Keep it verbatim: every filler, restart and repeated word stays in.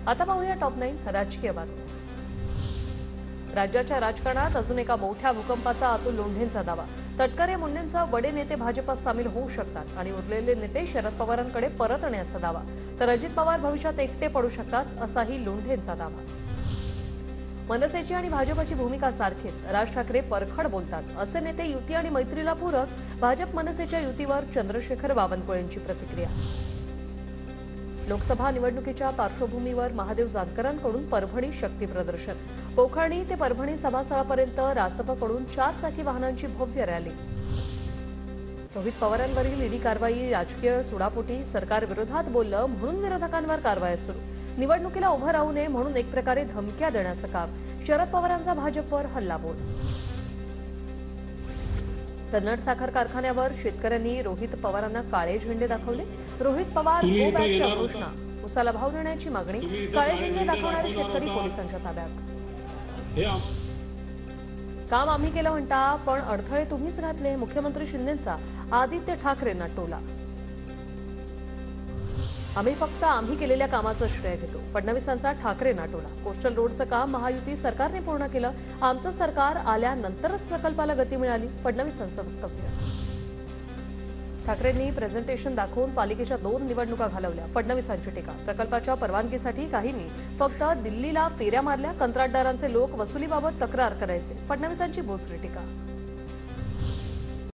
आता पाहूया top nine राजकीय बातम्या। राज्याच्या राजकारणात अजून एका मोठ्या भूकंपाचा अतुल लोंढेंचा दावा। तटकरे मुंडेंचा बडे नेते भाजपात सामील होऊ शकतात आणि उरलेले नेते शरद पवारांकडे परतण्याचा दावा। तर अजित पवार भविष्यात एकटे पडू शकतात असाही लोंढेंचा दावा। मनसेची आणि भाजपची भूमिका सारखीच, राज ठाकरे परखड बोलतात असे नेते युती आणि मैत्रीला पूरक। भाजप मनसेच्या युतीवर चंद्रशेखर बावनकुळेंची प्रतिक्रिया। लोकसभा निवडणुकीच्या पार्श्वभूमीवर महादेव जानकरांकडून परभणी शक्ती प्रदर्शन। पोखर्णी ते परभणी सभास्थळापर्यंत रासपकडून चार चाकी वाहनांची भव्य रॅली। रोहित पवारांवरील ईडी कारवाई राजकीय सुडापोटी, सरकार विरोधात बोललं म्हणून विरोधकांवर कारवाई सुरू। निवडणुकीला उभं राहू नये म्हणून एक प्रकारे धमक्या देण्याचं काम, शरद पवारांचा भाजपवर हल्लाबोल। कन्नड साखर कारखान्यावर शेतकऱ्यांनी रोहित पवारांना काळे झेंडे दाखवले। रोहित पवार गो बॅकच्या घोषणा, उसाला भाव देण्याची मागणी, काळे झेंडे दाखवणारे शेतकरी पोलिसांच्या ताब्यात। काम आम्ही केलं म्हणता पण अडथळे तुम्हीच घातले, मुख्यमंत्री शिंदेंचा आदित्य ठाकरेंना टोला। आम्ही फक्त आम्ही केलेल्या कामाचं श्रेय घेतो, फडणवीसांचा ठाकरेंना टोला। कोस्टल रोडचं काम महायुती सरकारने पूर्ण केलं, आमचं सरकार आल्यानंतरच प्रकल्पाला गती मिळाली, फडणवीसांचं वक्तव्य। ठाकरेंनी प्रेझेंटेशन दाखवून पालिकेच्या दोन निवडणुका घालवल्या, फडणवीसांची टीका। प्रकल्पाच्या परवानगीसाठी काहींनी फक्त दिल्लीला फेऱ्या मारल्या, कंत्राटदारांचे लोक वसुलीबाबत तक्रार करायचे, फडणवीसांची बोचरी टीका।